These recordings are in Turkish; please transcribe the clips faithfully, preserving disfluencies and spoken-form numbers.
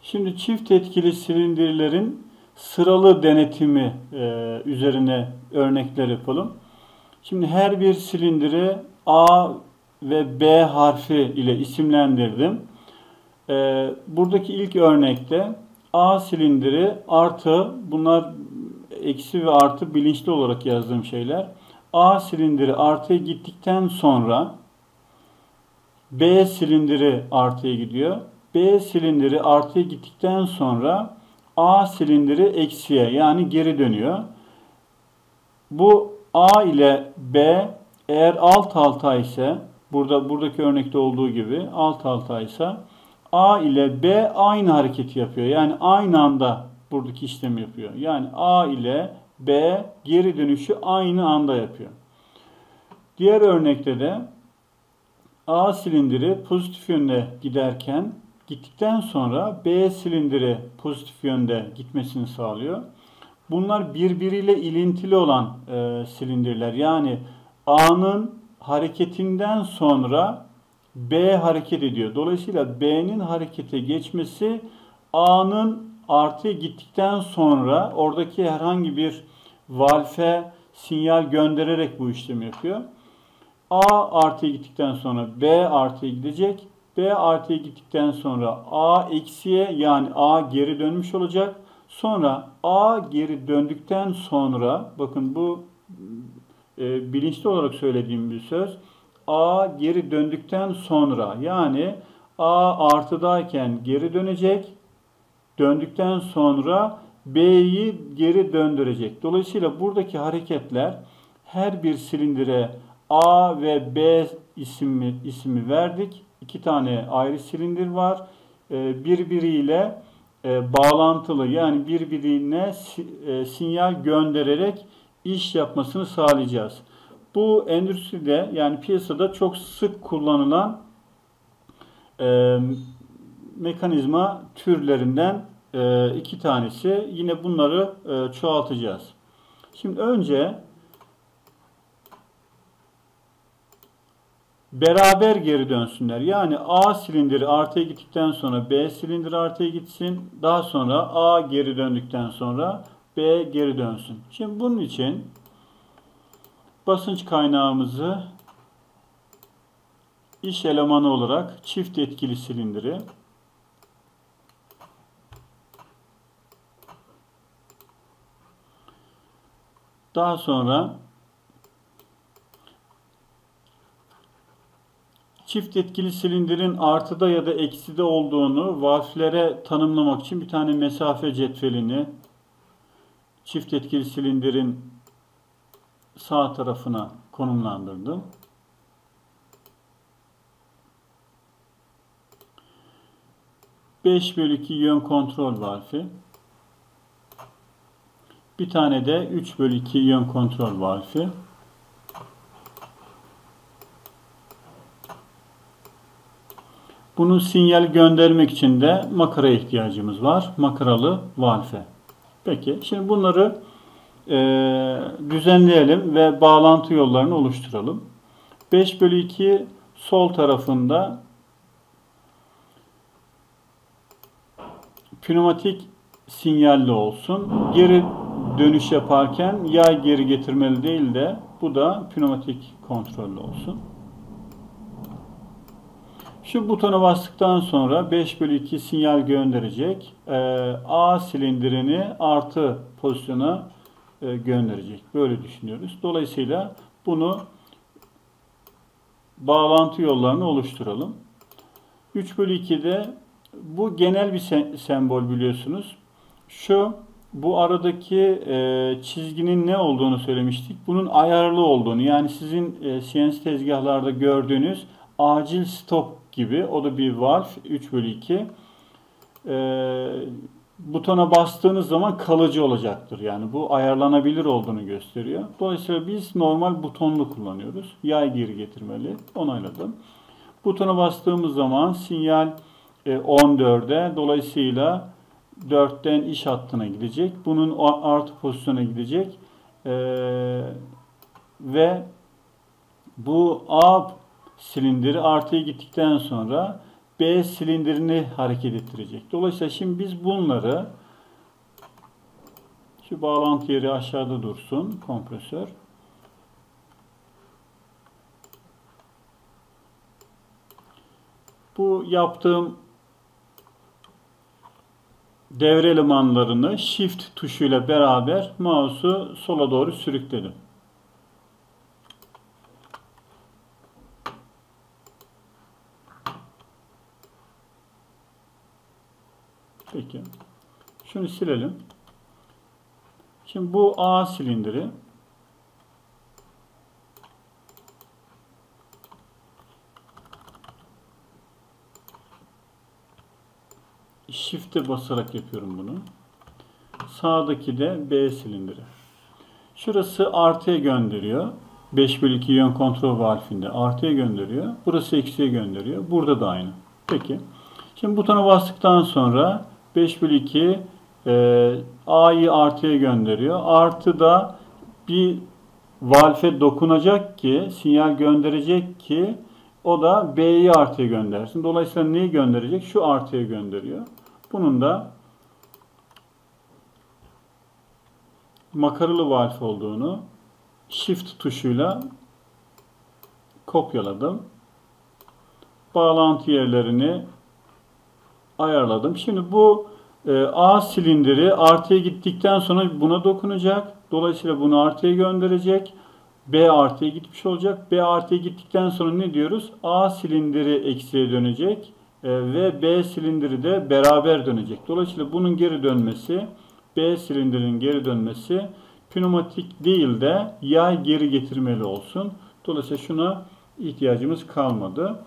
Şimdi çift etkili silindirlerin sıralı denetimi e, üzerine örnekler yapalım. Şimdi her bir silindiri A ve B harfi ile isimlendirdim. E, buradaki ilk örnekte A silindiri artı, bunlar eksi ve artı bilinçli olarak yazdığım şeyler. A silindiri artıya gittikten sonra B silindiri artıya gidiyor. B silindiri artıya gittikten sonra A silindiri eksiye, yani geri dönüyor. Bu A ile B eğer alt alta ise, burada buradaki örnekte olduğu gibi alt alta ise A ile B aynı hareketi yapıyor. Yani aynı anda buradaki işlemi yapıyor. Yani A ile B geri dönüşü aynı anda yapıyor. Diğer örnekte de A silindiri pozitif yönde giderken, gittikten sonra B silindiri pozitif yönde gitmesini sağlıyor. Bunlar birbiriyle ilintili olan e, silindirler. Yani A'nın hareketinden sonra B hareket ediyor. Dolayısıyla B'nin harekete geçmesi A'nın artıya gittikten sonra oradaki herhangi bir valve sinyal göndererek bu işlemi yapıyor. A artıya gittikten sonra B artıya gidecek. B artıya gittikten sonra A eksiye, yani A geri dönmüş olacak. Sonra A geri döndükten sonra, bakın bu e, bilinçli olarak söylediğim bir söz. A geri döndükten sonra, yani A artıdayken geri dönecek. Döndükten sonra B'yi geri döndürecek. Dolayısıyla buradaki hareketler, her bir silindire A ve B ismi, ismi verdik. İki tane ayrı silindir var. E, birbiriyle e, bağlantılı, yani birbirine e, sinyal göndererek iş yapmasını sağlayacağız. Bu endüstride, yani piyasada çok sık kullanılan e, mekanizma türlerinden e, iki tanesi. Yine bunları e, çoğaltacağız. Şimdi önce beraber geri dönsünler. Yani A silindiri artıya gittikten sonra B silindiri artıya gitsin. Daha sonra A geri döndükten sonra B geri dönsün. Şimdi bunun için basınç kaynağımızı iş elemanı olarak çift etkili silindiri, daha sonra çift etkili silindirin artıda ya da ekside olduğunu valflere tanımlamak için bir tane mesafe cetvelini çift etkili silindirin sağ tarafına konumlandırdım. beş bölü iki yön kontrol valfi. Bir tane de üç bölü iki yön kontrol valfi. Bunun sinyal göndermek için de makaraya ihtiyacımız var. Makaralı valfe. Peki, şimdi bunları e, düzenleyelim ve bağlantı yollarını oluşturalım. beş bölü iki sol tarafında pneumatik sinyalli olsun. Geri dönüş yaparken yay geri getirmeli değil de bu da pneumatik kontrollü olsun. Şu butona bastıktan sonra beş bölü iki sinyal gönderecek. A silindirini artı pozisyona gönderecek. Böyle düşünüyoruz. Dolayısıyla bunu bağlantı yollarını oluşturalım. üç bölü iki'de bu genel bir sembol, biliyorsunuz. Şu, bu aradaki e, çizginin ne olduğunu söylemiştik. Bunun ayarlı olduğunu, yani sizin e, C N C tezgahlarda gördüğünüz acil stop gibi. O da bir valve, üç bölü iki. E, butona bastığınız zaman kalıcı olacaktır. Yani bu ayarlanabilir olduğunu gösteriyor. Dolayısıyla biz normal butonlu kullanıyoruz. Yay geri getirmeli. Onayladım. Butona bastığımız zaman sinyal e, on dört'e, dolayısıyla dört'ten iş hattına gidecek. Bunun artı pozisyona gidecek. Ee, ve bu A silindiri artıya gittikten sonra B silindirini hareket ettirecek. Dolayısıyla şimdi biz bunları, şu bağlantı yeri aşağıda dursun, kompresör. Bu yaptığım devre elemanlarını Shift tuşuyla beraber mouse'u sola doğru sürükledim. Peki. Şunu silelim. Şimdi bu A silindiri. Shift'e basarak yapıyorum bunu. Sağdaki de B silindiri. Şurası artıya gönderiyor. beş bölü iki yön kontrol valfinde artıya gönderiyor. Burası eksiye gönderiyor. Burada da aynı. Peki. Şimdi butona bastıktan sonra beş bölü iki e, A'yı artıya gönderiyor. Artı da bir valfe dokunacak ki, sinyal gönderecek ki o da B'yi artıya göndersin. Dolayısıyla neyi gönderecek? Şu artıya gönderiyor. Bunun da makaralı valf olduğunu Shift tuşuyla kopyaladım. Bağlantı yerlerini ayarladım. Şimdi bu e, A silindiri artıya gittikten sonra buna dokunacak. Dolayısıyla bunu artıya gönderecek. B artıya gitmiş olacak. B artıya gittikten sonra ne diyoruz? A silindiri eksiye dönecek. E, ve B silindiri de beraber dönecek. Dolayısıyla bunun geri dönmesi, B silindirinin geri dönmesi pneumatik değil de yay geri getirmeli olsun. Dolayısıyla şuna ihtiyacımız kalmadı.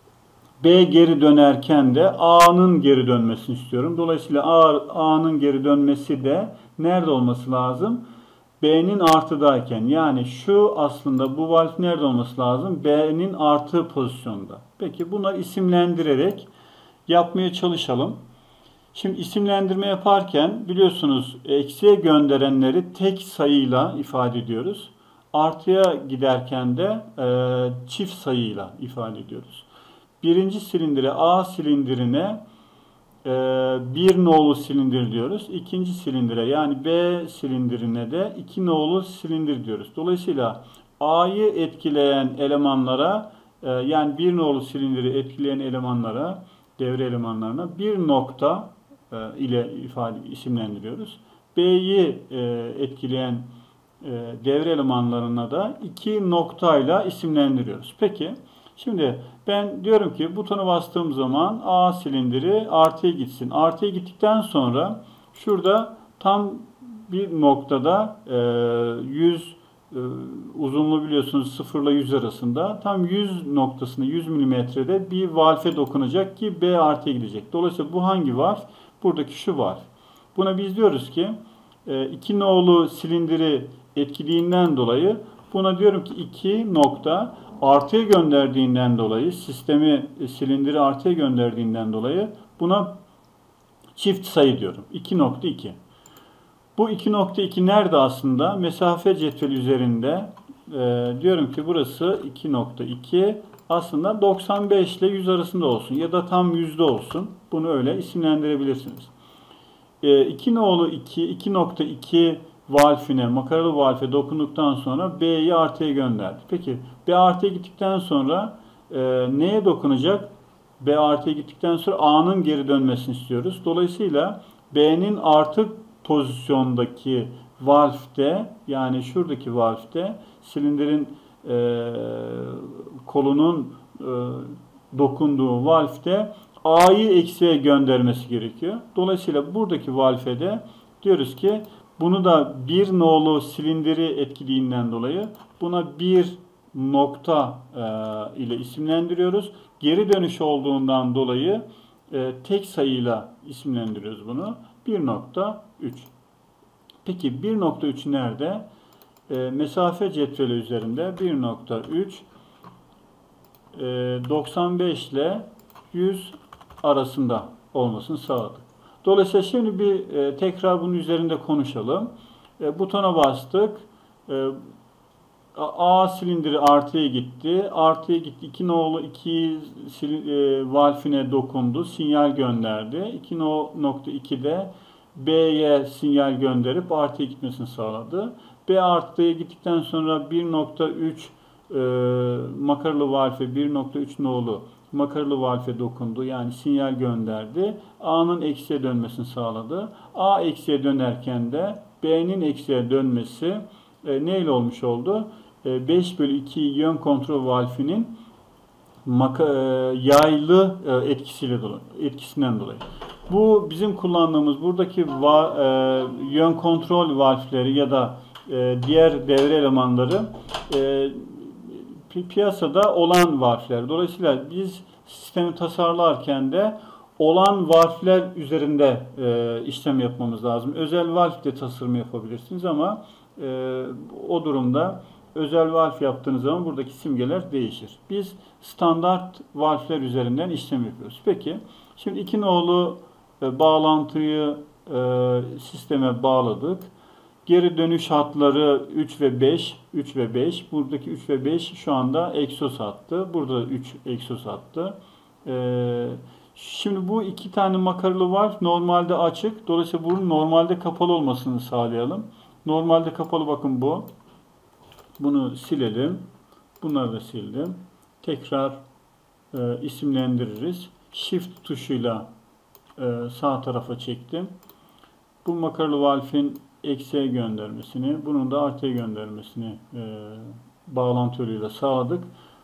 B geri dönerken de A'nın geri dönmesini istiyorum. Dolayısıyla A'nın geri dönmesi de nerede olması lazım? B'nin artıdayken. Yani şu aslında bu valf nerede olması lazım? B'nin artı pozisyonda. Peki buna isimlendirerek yapmaya çalışalım. Şimdi isimlendirme yaparken biliyorsunuz eksiye gönderenleri tek sayıyla ifade ediyoruz. Artıya giderken de e, çift sayıyla ifade ediyoruz. Birinci silindire A silindirine e, bir nolu silindir diyoruz. İkinci silindire yani B silindirine de iki nolu silindir diyoruz. Dolayısıyla A'yı etkileyen elemanlara e, yani bir nolu silindiri etkileyen elemanlara, devre elemanlarına bir nokta e, ile ifade isimlendiriyoruz. B'yi e, etkileyen e, devre elemanlarına da iki noktayla isimlendiriyoruz. Peki. Şimdi ben diyorum ki butona bastığım zaman A silindiri artıya gitsin. Artıya gittikten sonra şurada tam bir noktada e, yüz e, uzunluğu biliyorsunuz sıfır ile yüz arasında tam yüz noktasında yüz milimetrede bir valfe dokunacak ki B artıya gidecek. Dolayısıyla bu hangi valf? Buradaki şu valf. Buna biz diyoruz ki e, iki nolu silindiri etkilediğinden dolayı buna diyorum ki iki nokta artıya gönderdiğinden dolayı, sistemi silindiri artıya gönderdiğinden dolayı buna çift sayı diyorum. iki nokta iki. Bu iki nokta iki nerede aslında? Mesafe cetveli üzerinde e, diyorum ki burası iki nokta iki aslında doksan beş ile yüz arasında olsun ya da tam yüzde olsun. Bunu öyle isimlendirebilirsiniz. E, iki nolu iki, iki nokta iki valfine, makaralı valfe dokunduktan sonra B'yi artıya gönderdi. Peki B artıya gittikten sonra e, neye dokunacak? B artıya gittikten sonra A'nın geri dönmesini istiyoruz. Dolayısıyla B'nin artı pozisyondaki valfte yani şuradaki valfte silindirin e, kolunun e, dokunduğu valfte A'yı eksiye göndermesi gerekiyor. Dolayısıyla buradaki valfe de diyoruz ki bunu da bir nolu silindiri etkilediğinden dolayı buna bir nokta e, ile isimlendiriyoruz. Geri dönüş olduğundan dolayı e, tek sayıyla isimlendiriyoruz bunu. bir nokta üç. Peki bir nokta üç nerede? E, mesafe cetveli üzerinde bir nokta üç e, doksan beş ile yüz arasında olmasını sağladık. Dolayısıyla şimdi bir e, tekrar bunun üzerinde konuşalım. E, butona bastık. E, A silindiri artıya gitti. Artıya gitti. iki nolu iki e, valfine dokundu. Sinyal gönderdi. iki nokta ikide B'ye sinyal gönderip artıya gitmesini sağladı. B artıya gittikten sonra bir nokta üç e, makaralı valfe bir nokta üç nolu makaralı valfe dokundu. Yani sinyal gönderdi. A'nın eksiye dönmesini sağladı. A eksiye dönerken de B'nin eksiye dönmesi e, neyle olmuş oldu? E, beş bölü iki yön kontrol valfinin maka, e, yaylı e, etkisiyle dolayı, etkisinden dolayı. Bu bizim kullandığımız buradaki va, e, yön kontrol valfleri ya da e, diğer devre elemanları e, pi piyasada olan valfler. Dolayısıyla biz sistemi tasarlarken de olan valfler üzerinde e, işlem yapmamız lazım. Özel valf de tasarım yapabilirsiniz ama e, o durumda özel valf yaptığınız zaman buradaki simgeler değişir. Biz standart valfler üzerinden işlem yapıyoruz. Peki, şimdi iki nolu e, bağlantıyı e, sisteme bağladık. Geri dönüş hatları üç ve beş, üç ve beş. Buradaki üç ve beş şu anda egzoz hattı. Burada üç egzoz hattı. Ee, şimdi bu iki tane makaralı valf normalde açık. Dolayısıyla bunun normalde kapalı olmasını sağlayalım. Normalde kapalı, bakın bu. Bunu silelim. Bunları da sildim. Tekrar e, isimlendiririz. Shift tuşuyla e, sağ tarafa çektim. Bu makaralı valfin eksiye göndermesini, bunun da artıya göndermesini e, bağlantı yoluyla sağladık.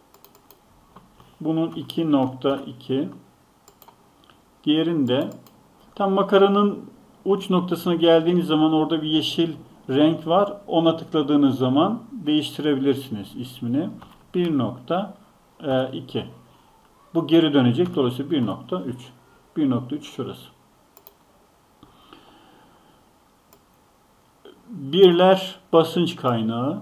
Bunun iki nokta iki. Diğerinde tam makaranın uç noktasına geldiğiniz zaman orada bir yeşil renk var. Ona tıkladığınız zaman değiştirebilirsiniz ismini. bir nokta iki. Bu geri dönecek. Dolayısıyla bir nokta üç. bir nokta üç şurası. Birler basınç kaynağı.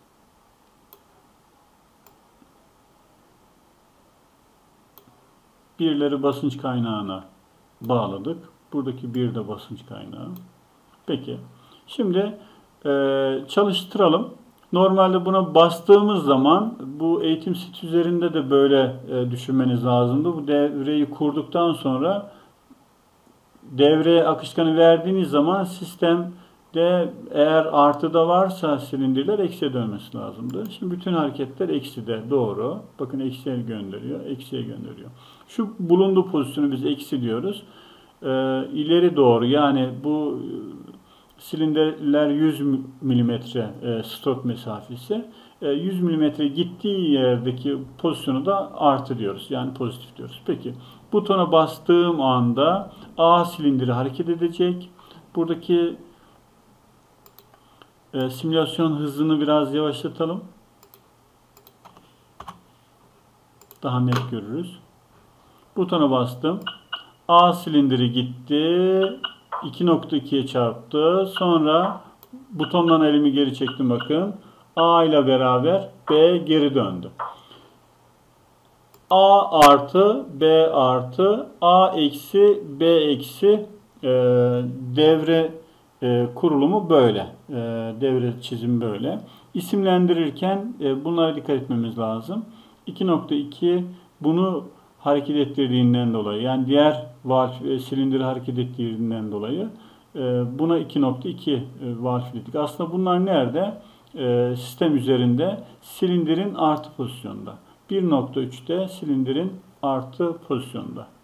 Birleri basınç kaynağına bağladık. Buradaki bir de basınç kaynağı. Peki. Şimdi e, çalıştıralım. Normalde buna bastığımız zaman bu eğitim seti üzerinde de böyle e, düşünmeniz lazımdı. Bu devreyi kurduktan sonra devreye akışkanı verdiğiniz zaman sistem de eğer artıda varsa silindirler eksiye dönmesi lazımdı. Şimdi bütün hareketler ekside. Doğru. Bakın eksiye gönderiyor. Eksiye gönderiyor. Şu bulunduğu pozisyonu biz eksi diyoruz. Ee, ileri doğru, yani bu silindirler yüz milimetre e, stop mesafesi. E, yüz milimetre gittiği yerdeki pozisyonu da artı diyoruz. Yani pozitif diyoruz. Peki. Butona bastığım anda A silindiri hareket edecek. Buradaki E, simülasyon hızını biraz yavaşlatalım. Daha net görürüz. Butona bastım. A silindiri gitti. iki nokta ikiye çarptı. Sonra butondan elimi geri çektim, bakın. A ile beraber B geri döndü. A artı B artı A eksi B eksi e, devre e, kurulumu böyle. E, devre çizimi böyle. İsimlendirirken e, bunlara dikkat etmemiz lazım. iki nokta iki bunu hareket ettirdiğinden dolayı, yani diğer valf e, silindiri hareket ettirdiğinden dolayı e, buna iki nokta iki e, valf dedik. Aslında bunlar nerede? E, sistem üzerinde silindirin artı pozisyonda. bir nokta üçte silindirin artı pozisyonda.